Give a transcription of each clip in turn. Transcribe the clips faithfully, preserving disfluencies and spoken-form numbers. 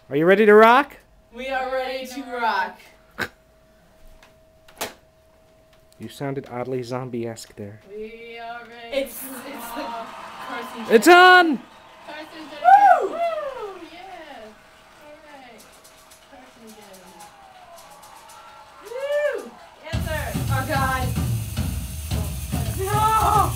Are you ready to rock? We are ready to rock. You sounded oddly zombie-esque there. We are ready. It's it's the Carson. It's on! Carson Jam. Woo! Woo! Yeah. All right. Carson Jam. Woo! Yes, sir. Oh God. No!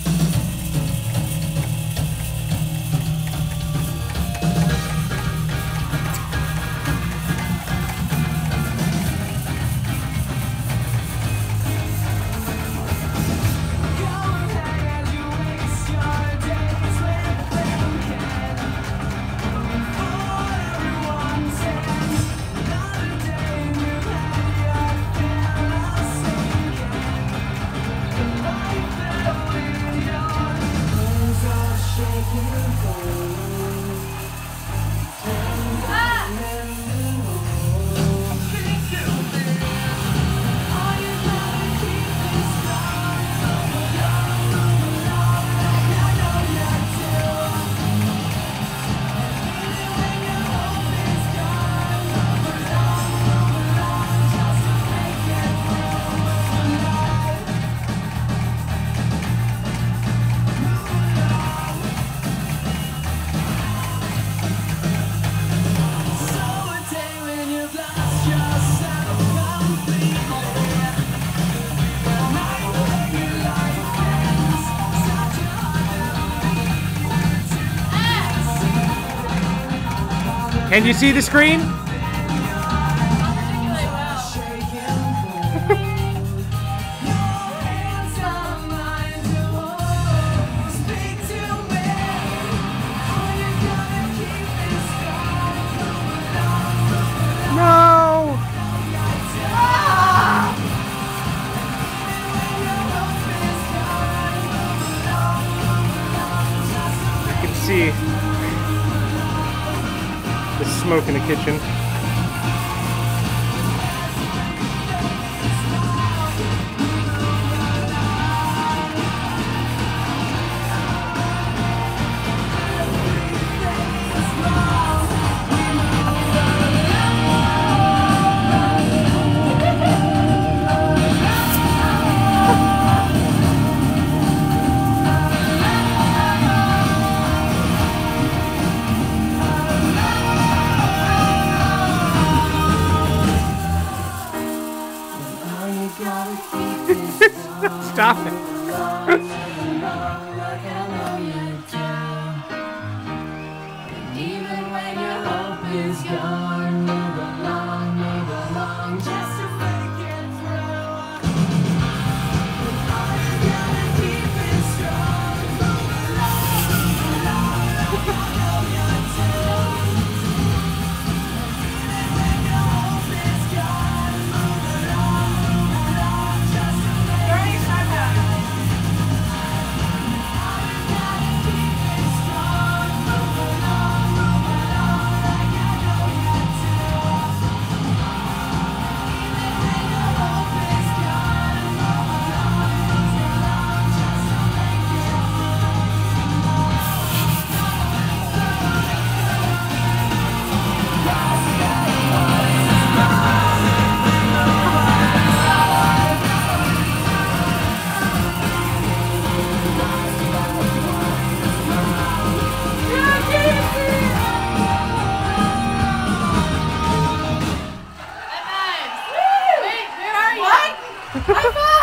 Can you see the screen? No! I can see the smoke in the kitchen. Stop it. Even when your hope is gone, move along, move along, just to make it through. All you gotta keep it strong, move along, move along, like I know you do. Even when your hope is gone, move along, move along, just to make it through. High five!